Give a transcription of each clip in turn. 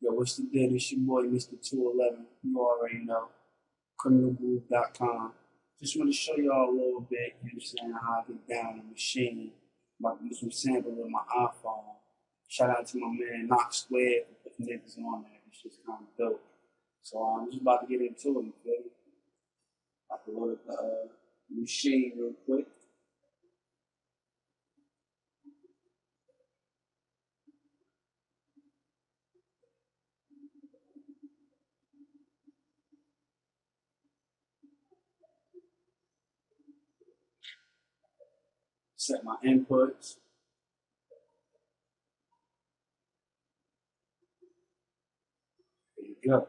Yo, what's the deal? It's your boy, Mr.IIXI. You already know. criminalgroove.com. Just want to show y'all a little bit, you understand, how I get down the machine. I'm about to do some sampling with my iPhone. Shout out to my man, KnockSquared, for putting niggas on there. It's just kind of dope. So I'm just about to get into it, you feel me? I can load up the machine real quick. Set my inputs. There you go.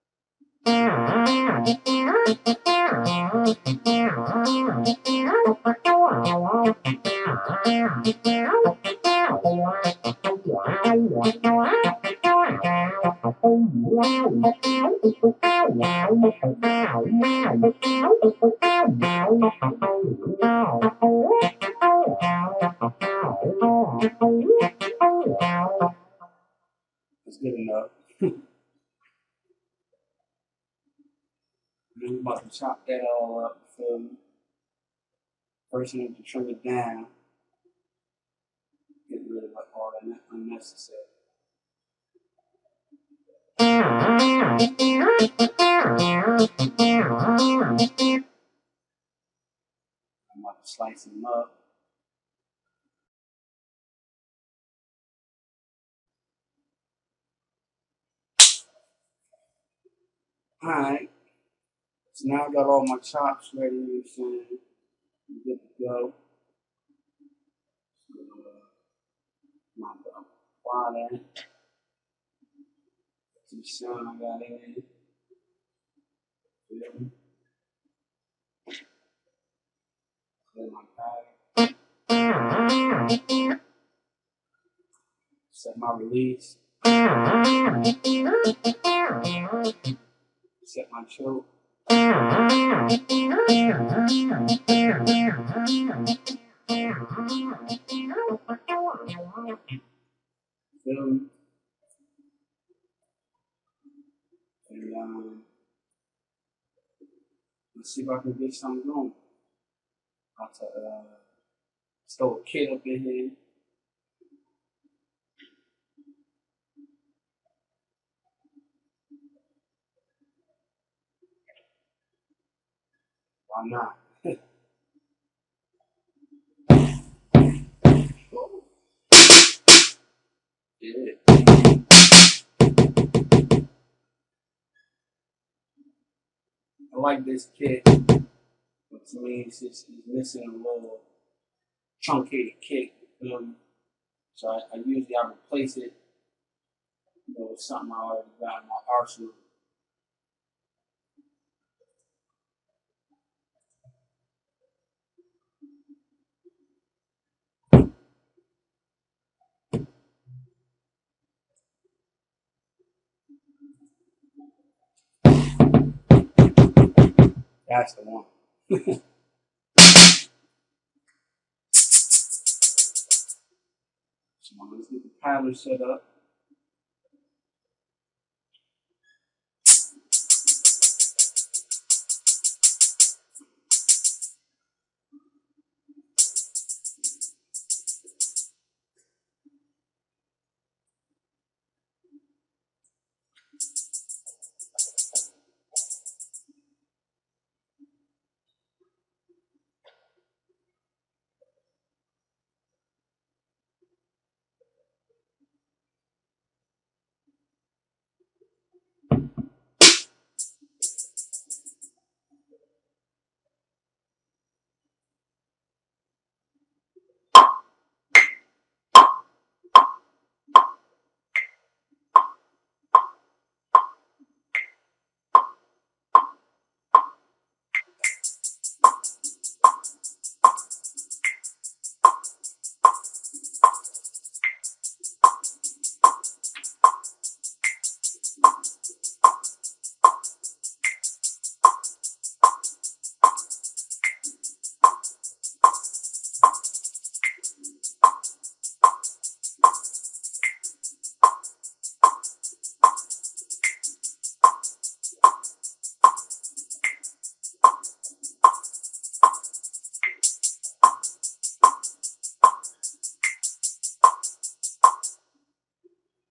That's good enough. I'm about to chop that all up, you feel me? First, you need to trim it down. Get rid of all that unnecessary. I'm about to slice them up. Alright, so now I got all my chops ready, you know what I'm saying? I'm good to go. So, apply that to the sound I got in. Clear my bag. Set my release. Set my choke. Feel me? And let's see if I can get something going. About to throw a kid up in here. Why not? Yeah. I like this kit, but to me it's missing a little truncated kick. So I usually replace it, with something I already got in my arsenal. That's the one. So let's get the paddler set up.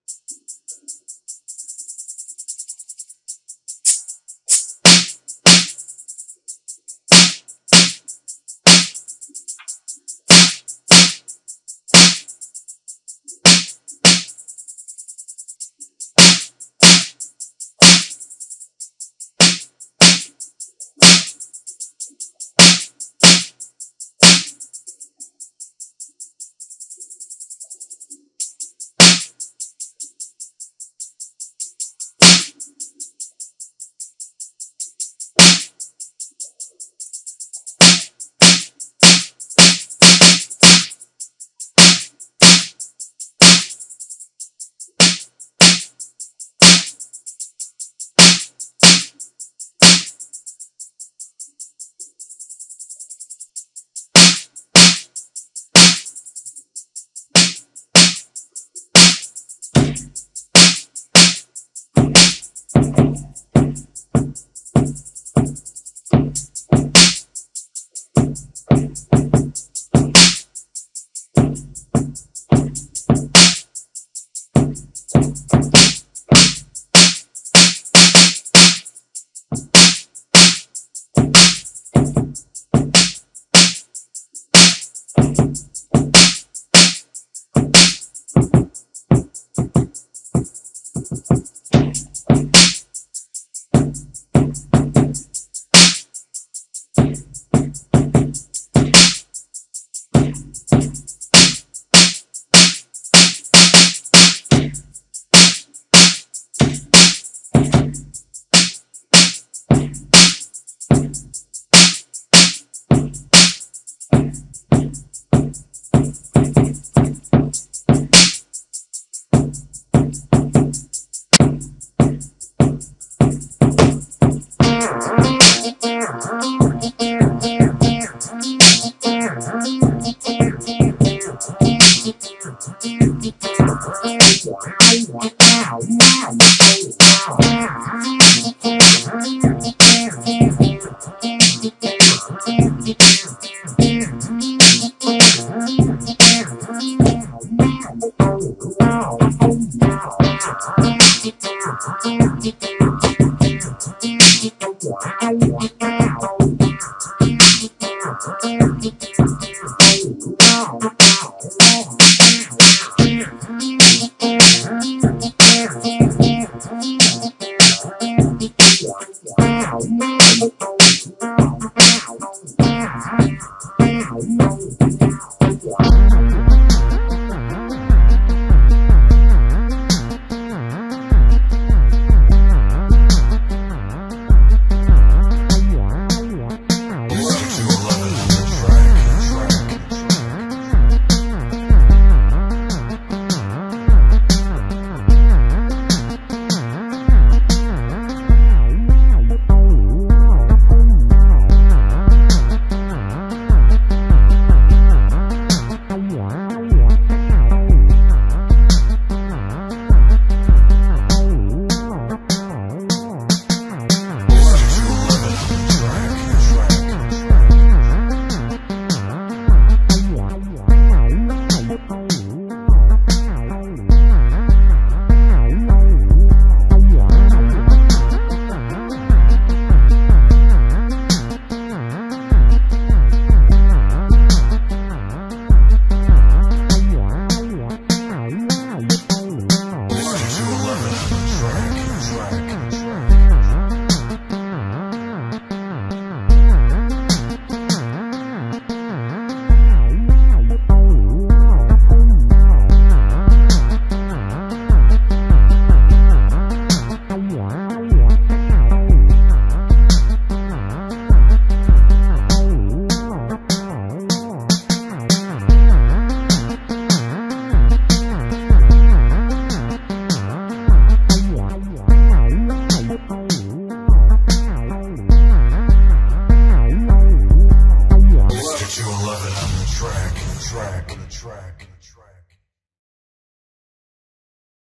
Wow.